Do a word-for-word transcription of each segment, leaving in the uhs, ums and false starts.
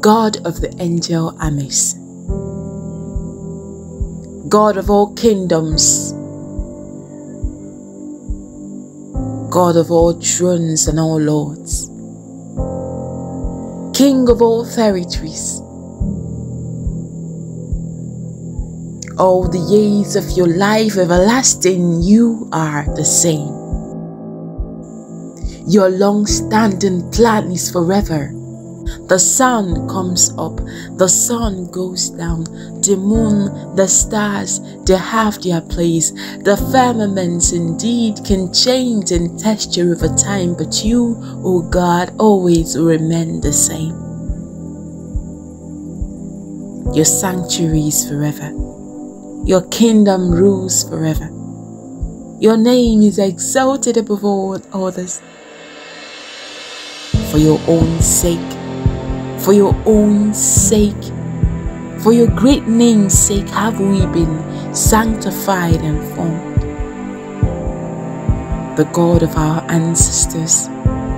God of the angel armies, God of all kingdoms, God of all thrones and all lords, King of all territories. All the years of your life everlasting, you are the same. Your long-standing plan is forever. The sun comes up, the sun goes down, the moon, the stars, they have their place. The firmaments indeed can change in texture over time, but you, O God, always remain the same. Your sanctuary is forever. Your kingdom rules forever. Your name is exalted above all others. For your own sake, for your own sake, for your great name's sake have we been sanctified and formed. The God of our ancestors,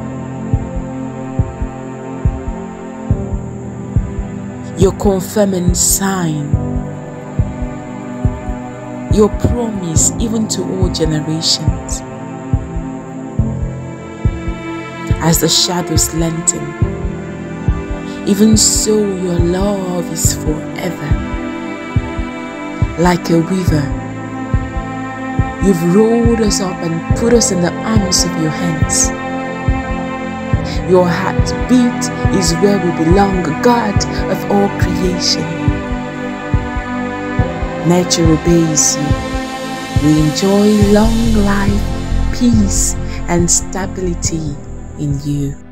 your confirming sign, your promise even to all generations. As the shadows lengthen, even so your love is forever. Like a weaver, you've rolled us up and put us in the arms of your hands. Your heartbeat is where we belong, God of all creation. Nature obeys you. We enjoy long life, peace, and stability in you.